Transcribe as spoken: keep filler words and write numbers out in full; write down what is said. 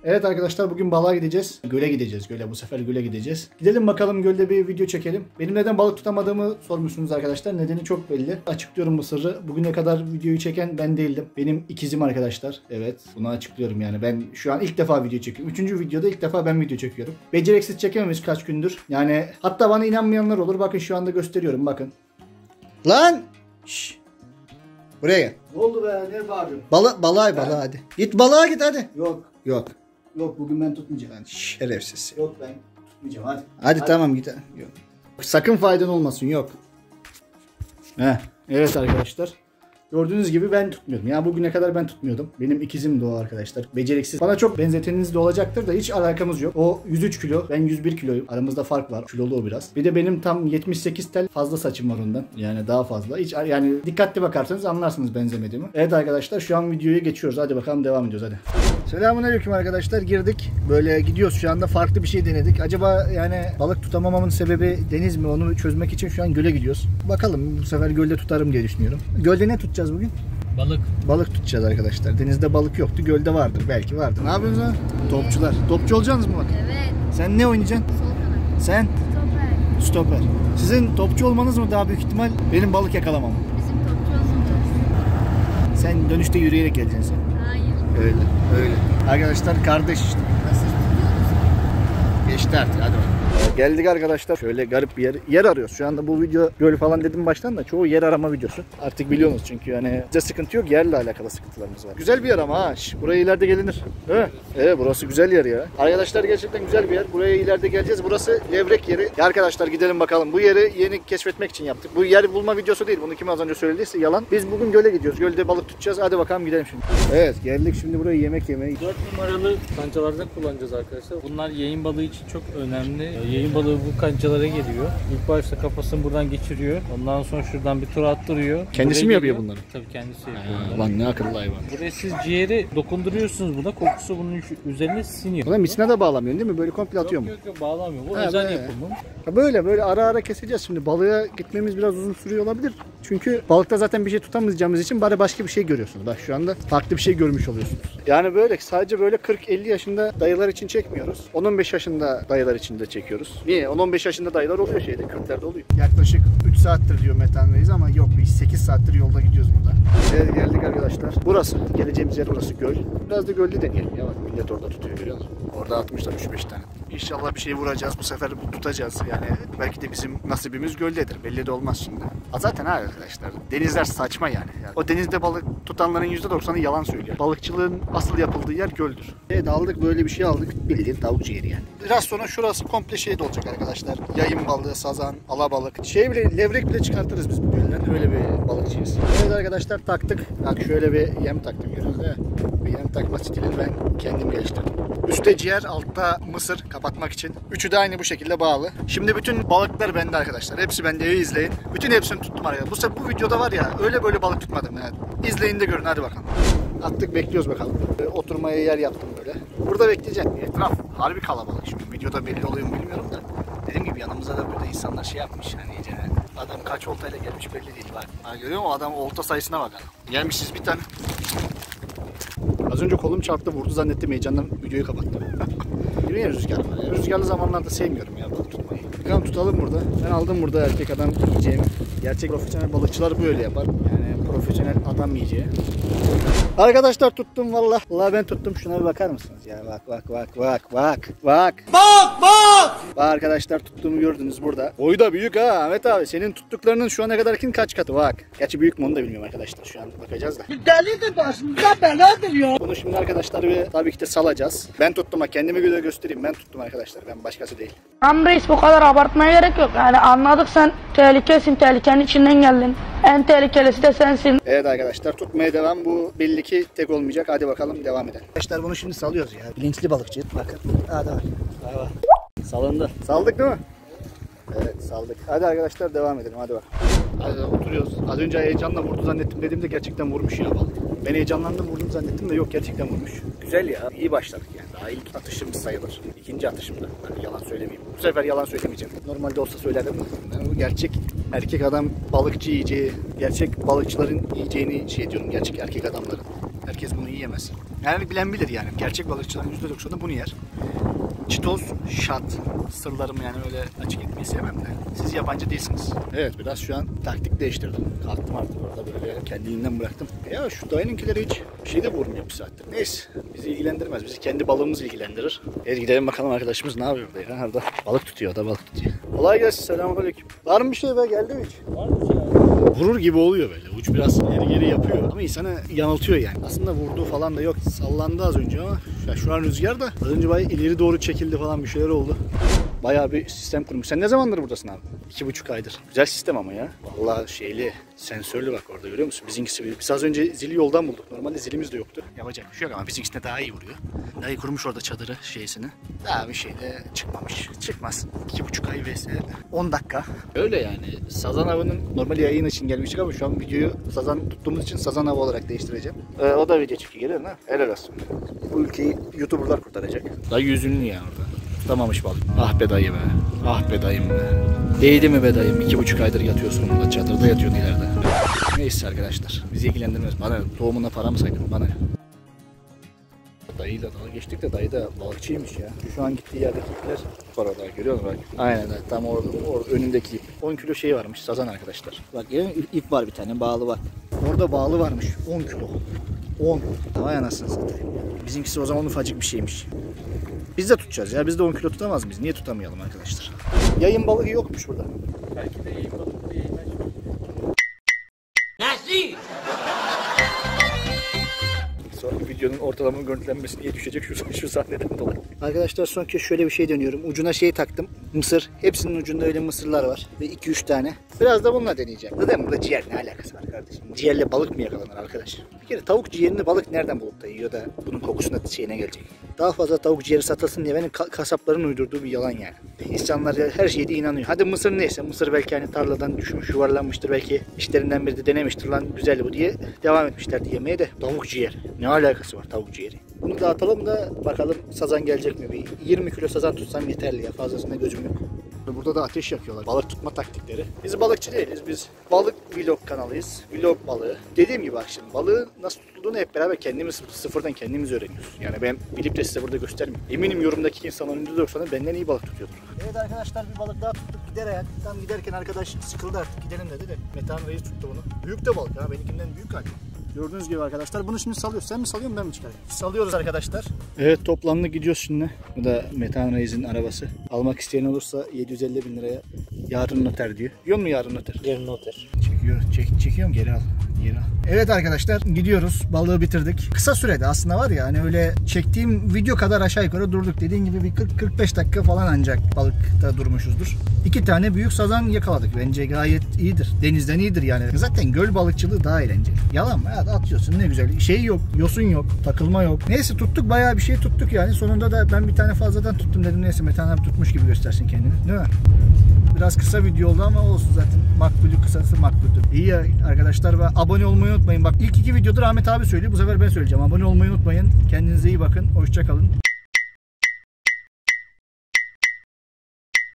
Evet arkadaşlar, bugün balığa gideceğiz. Göle gideceğiz. Göle, bu sefer göle gideceğiz. Gidelim bakalım, gölde bir video çekelim. Benim neden balık tutamadığımı sormuşsunuz arkadaşlar. Nedeni çok belli. Açıklıyorum bu sırrı. Bugüne kadar videoyu çeken ben değildim. Benim ikizim arkadaşlar. Evet, bunu açıklıyorum yani. Ben şu an ilk defa video çekiyorum. Üçüncü videoda ilk defa ben video çekiyorum. Beceriksiz çekememiş kaç gündür. Yani hatta bana inanmayanlar olur. Bakın şu anda gösteriyorum, bakın. Lan! Şşş! Buraya gel. Ne oldu be? Ne bağırıyorsun? Balı, balığa balığa hadi. Git balığa git hadi. Yok. Yok. Yok, bugün ben tutmayacağım. Yani şerefsiz. Yok, ben tutmayacağım hadi. Hadi, hadi. Tamam git. Yok. Sakın faydan olmasın, yok. Heh. Evet arkadaşlar. Gördüğünüz gibi ben tutmuyordum. Ya bugüne kadar ben tutmuyordum. Benim ikizim de o arkadaşlar. Beceriksiz. Bana çok benzeteniniz de olacaktır da hiç alakamız yok. O yüz üç kilo, ben yüz bir kiloyum. Aramızda fark var. Kilolu o biraz. Bir de benim tam yetmiş sekiz tel fazla saçım var ondan. Yani daha fazla. Hiç yani dikkatli bakarsanız anlarsınız benzemediğimi. Evet arkadaşlar, şu an videoya geçiyoruz. Hadi bakalım, devam ediyoruz hadi. Selamünaleyküm arkadaşlar. Girdik. Böyle gidiyoruz şu anda. Farklı bir şey denedik. Acaba yani balık tutamamamın sebebi deniz mi? Onu çözmek için şu an göle gidiyoruz. Bakalım, bu sefer gölde tutarım diye düşünüyorum. Gölde ne tutacağız bugün? Balık. Balık tutacağız arkadaşlar. Denizde balık yoktu. Gölde vardır. Belki vardır. Ne yapıyorsunuz ha? Topçular. Topçu olacaksınız mı bak? Evet. Sen ne oynayacaksın? Sol kanat. Sen? Stoper. Stoper. Sizin topçu olmanız mı daha büyük ihtimal? Benim balık yakalamam. Bizim topçu olsun. Sen dönüşte yürüyerek geleceksin sen. Hayır. Öyle. Öyle. Arkadaşlar kardeş işte. Nasıl? Geçti artık. Hadi bakalım. Geldik arkadaşlar. Şöyle garip bir yer, yer arıyoruz. Şu anda bu video göl falan dedim baştan da çoğu yer arama videosu. Artık biliyorsunuz çünkü yani bize sıkıntı yok. Yerle alakalı sıkıntılarımız var. Güzel bir yer ama ha. Şş, buraya ileride gelinir. Evet. Evet, burası güzel yer ya. Arkadaşlar gerçekten güzel bir yer. Buraya ileride geleceğiz. Burası levrek yeri. Ya arkadaşlar gidelim bakalım. Bu yeri yeni keşfetmek için yaptık. Bu yer bulma videosu değil. Bunu kim az önce söylediyse yalan. Biz bugün göle gidiyoruz. Gölde balık tutacağız. Hadi bakalım gidelim şimdi. Evet, geldik şimdi buraya yemek yemeye. dört numaralı kancalardan kullanacağız arkadaşlar. Bunlar yayın balığı için çok önemli. Yayın balığı bu kancalara geliyor. İlk başta kafasını buradan geçiriyor. Ondan sonra şuradan bir tur attırıyor. Kendisi buraya mi yapıyor geliyor. bunları? Tabii kendisi yapıyor. Ha, lan ne akıllı hayvan. Buraya siz ciğeri dokunduruyorsunuz buna. Kokusu bunun üzerine siniyor. Ulan misine de bağlamıyorsun değil mi? Böyle komple atıyor mu? Yok yok yok, bağlamıyor. Bu Ha, özel be. yapımı. Ha, böyle böyle ara ara keseceğiz şimdi. Balığa gitmemiz biraz uzun sürüyor olabilir. Çünkü balıkta zaten bir şey tutamayacağımız için bari başka bir şey görüyorsunuz. Bak şu anda farklı bir şey görmüş oluyorsunuz. Yani böyle sadece böyle kırk elli yaşında dayılar için çekmiyoruz. on on beş yaşında dayılar için de çekiyoruz. Niye? on on beş yaşında dayılar oluyor şeyde, Kürtlerde oluyor. Yaklaşık üç saattir diyor Metan Reis ama yok, biz sekiz saattir yolda gidiyoruz burada. Evet, geldik arkadaşlar. Burası. Geleceğimiz yer burası, göl. Biraz da gölde deneyelim ya, bak millet orada tutuyor, görüyor musun? Orada atmışlar üç beş tane. İnşallah bir şey vuracağız bu sefer, tutacağız yani. Belki de bizim nasibimiz göldedir. Belli de olmaz şimdi. Ha zaten ha arkadaşlar, denizler saçma yani. yani. O denizde balık tutanların yüzde doksanı yalan söylüyor. Balıkçılığın asıl yapıldığı yer göldür. Evet, aldık böyle bir şey aldık. Bildiğin tavuk ciğeri yani. Biraz sonra şurası komple şey de olacak arkadaşlar. Yayın balığı, sazan, alabalık. Şey bile, levrek bile çıkartırız biz bu gölden. Öyle bir balıkçıyız. Evet arkadaşlar, taktık. Bak şöyle bir yem taktım, görüyorsunuz değil mi? Bir yem takma stilini ben kendim geliştirdim. Üstte ciğer, altta mısır kapatmak için. Üçü de aynı bu şekilde bağlı. Şimdi bütün balıklar bende arkadaşlar. Hepsi bende, iyi izleyin. Bütün hepsini tuttum arkadaşlar. Bu sefer bu videoda var ya, öyle böyle balık tutmadım yani. İzleyin de görün, hadi bakalım. Attık, bekliyoruz bakalım. Böyle oturmaya yer yaptım böyle. Burada bekleyeceğim. Etraf harbi kalabalık. Şimdi videoda belli oluyor mu bilmiyorum da. Dediğim gibi yanımıza da böyle insanlar şey yapmış. Hani iyice adam kaç oltayla gelmiş belli değil. Bak. Ha, görüyor musun? Adam olta sayısına bakalım. Gelmişiz bir tane. Az önce kolum çarptı, vurdu zannettim, heyecandan videoyu kapattım. Yine rüzgar var. Yani rüzgarlı zamanlarda sevmiyorum ya balık tutmayı. Bakalım tutalım burada. Ben aldım burada erkek adam yiyeceğimi. Gerçek profesyonel balıkçılar böyle yapar. Yani profesyonel adam yiyeceği. Arkadaşlar tuttum valla. Valla ben tuttum. Şuna bir bakar mısınız? Ya bak bak bak bak bak. Bak. Bak bak. Bak arkadaşlar, tuttuğumu gördünüz burada. Boyu da büyük ha Ahmet abi. Senin tuttuklarının şu ana kadarkin kaç katı bak. Gerçi büyük mü onu da bilmiyorum arkadaşlar. Şu an bakacağız da. Delidir başımıza beladır ya. Bunu şimdi arkadaşlar bir tabii ki de salacağız. Ben tuttum ha, kendimi göre göstereyim. Ben tuttum arkadaşlar. Ben başkası değil. Tamam reis, bu kadar abartmaya gerek yok. Yani anladık, sen tehlikesin, tehlikenin içinden geldin. En tehlikelisi de sensin. Evet arkadaşlar, tutmaya devam. Bu belli ki tek olmayacak. Hadi bakalım, devam edelim. Arkadaşlar bunu şimdi salıyoruz ya. Bilinçli balıkçı. Bakın. Hadi bak. Hadi bak. Salındı. Saldık değil mi? Evet, saldık. Hadi arkadaşlar devam edelim. Hadi bak. Hadi oturuyoruz. Az önce heyecanla vurdu zannettim dediğimde gerçekten vurmuş ya balık. Ben heyecanlandım, vurdum zannettim de yok, gerçekten vurmuş. Güzel ya. İyi başladık yani. Daha ilk atışımız sayılır. İkinci atışımda. Ben yalan söylemeyeyim. Bu sefer yalan söylemeyeceğim. Normalde olsa söylerdim. Yani bu gerçek erkek adam balıkçı yiyeceği, gerçek balıkçıların yiyeceğini şey diyorum. Gerçek erkek adamların. Herkes bunu yiyemez. Yani bilen bilir yani. Gerçek balıkçıların yüzde doksanı bunu yer. Çitoz, şat, sırlarımı yani öyle açık etmeyi sevmem de. Siz yabancı değilsiniz. Evet, biraz şu an taktik değiştirdim. Kalktım artık orada böyle kendiliğinden bıraktım. Ya şu dayınınkileri hiç bir şey de vurmuyor bir saattir. Neyse, bizi ilgilendirmez. Bizi kendi balığımız ilgilendirir. Evet, gidelim bakalım arkadaşımız ne yapıyor burada ya. Orada balık tutuyor, o da balık tutuyor. Kolay gelsin, selamünaleyküm. Var mı bir şey be, geldi mi hiç? Var mı şey? Vurur gibi oluyor böyle. Uç biraz geri geri yapıyor ama insanı yanıltıyor yani. Aslında vurduğu falan da yok. Sallandı az önce ama ya şu an rüzgar da az önce bayağı ileri doğru çekildi falan, bir şeyler oldu. Bayağı bir sistem kurmuş. Sen ne zamandır buradasın abi? İki buçuk aydır. Güzel sistem ama ya. Vallahi şeyli, sensörlü bak orada, görüyor musun? Bizimkisi, biz az önce zili yoldan bulduk. Normalde zilimiz de yoktu. Yapacak bir şey yok ama bizimkisine daha iyi vuruyor. Daha iyi kurmuş orada çadırı şeysini. Daha bir şey de çıkmamış. Çıkmaz. İki buçuk ay vs on dakika. Öyle yani. Sazan avının normal yayın için gelmiştik ama şu an videoyu sazan tuttuğumuz için sazan avı olarak değiştireceğim. Ee, o da video çekiyor, geliyor ha? Helal olsun. Bu ülkeyi YouTuber'lar kurtaracak. Dayı yüzünlü ya orada. Tutamamış balık. Ah be dayı be. Ah be dayım be. Değdi mi be dayım? İki buçuk aydır yatıyorsun burada. Çadırda yatıyorsun ileride. Neyse arkadaşlar. Bizi ilgilendirmez. Bana tohumuna para mı saydın? Bana. Dayıyla dalga geçtik de dayı da balıkçıymış ya. Şu an gittiği yerdeki ipler var orada, görüyor musun bak? Aynen tam orada, orada önündeki ip. on kilo şey varmış sazan arkadaşlar. Bak görüyor musun? İp var bir tane, bağlı var. Orada bağlı varmış on kilo. on. Vay anasını satayım. Bizimkisi o zaman ufacık bir şeymiş. Biz de tutacağız ya. Biz de on kilo tutamaz mıyız? Niye tutamayalım arkadaşlar? Yayın balığı yokmuş burada. Belki de yayın balığı yayın açmıyor. Sonra videonun ortalama görüntülenmesi diye düşecek şu, şu sahneden dolayı. Arkadaşlar son kez şöyle bir şey deniyorum. Ucuna şey taktım. Mısır. Hepsinin ucunda öyle mısırlar var. Ve iki üç tane. Biraz da bununla deneyeceğim. Zaten burada ciğer ne alakası var kardeşim? Ciğerle balık mı yakalanır arkadaş? Bir kere tavuk ciğerini balık nereden bulup da yiyor da bunun kokusuna şeyine gelecek. Daha fazla tavuk ciğeri satılsın diye benim ka kasapların uydurduğu bir yalan yani. İnsanlar her şeyde inanıyor. Hadi mısır neyse. Mısır belki hani tarladan düşmüş, yuvarlanmıştır. Belki işlerinden biri de denemiştir. Lan güzel bu diye devam etmişlerdi yemeye de. Tavuk ciğer. Ne alakası var tavuk ciğeri? Bunu dağıtalım da bakalım sazan gelecek mi? Bir yirmi kilo sazan tutsam yeterli ya. Fazlasında gözüm yok. Burada da ateş yakıyorlar. Balık tutma taktikleri. Biz balıkçı değiliz. Biz balık vlog kanalıyız. Vlog balığı. Dediğim gibi bak şimdi balığın nasıl tutulduğunu hep beraber kendimiz sıfırdan kendimiz öğreniyoruz. Yani ben bilip de size burada göstermeyeyim. Eminim yorumdaki insanların yüzde doksanı benden iyi balık tutuyordur. Evet arkadaşlar, bir balık daha tuttuk gider ayak. Tam giderken arkadaş sıkıldı artık gidelim dedi de. Metehan Reis tuttu bunu. Büyük de balık ha, benimkinden büyük galiba. Gördüğünüz gibi arkadaşlar, bunu şimdi salıyoruz. Sen mi salıyorsun, ben mi çıkarayım? Salıyoruz arkadaşlar. Evet, toplandık gidiyoruz şimdi. Bu da Metehan Reis'in arabası. Almak isteyen olursa yedi yüz elli bin liraya yarın noter diyor. Diyor mu yarın noter? Yarın noter. Çekiyor, çek, çekiyorum geri al. Geri al. Evet arkadaşlar, gidiyoruz. Balığı bitirdik. Kısa sürede aslında var ya, hani öyle çektiğim video kadar aşağı yukarı durduk. Dediğin gibi bir kırk kırk beş dakika falan ancak balıkta durmuşuzdur. İki tane büyük sazan yakaladık. Bence gayet iyidir. Denizden iyidir yani. Zaten göl balıkçılığı daha eğlenceli. Yalan mı? Ya atıyorsun ne güzel. Şey yok, yosun yok, takılma yok. Neyse tuttuk, bayağı bir şey tuttuk yani. Sonunda da ben bir tane fazladan tuttum dedim. Neyse Metehan abi tutmuş gibi göstersin kendini. Değil mi? Biraz kısa video oldu ama olsun, zaten makbulü kısası makbuldür. İyi ya arkadaşlar, ve abone olmayı unutmayın. Bak ilk iki videoda Ahmet abi söylüyor. Bu sefer ben söyleyeceğim. Abone olmayı unutmayın. Kendinize iyi bakın. Hoşça kalın.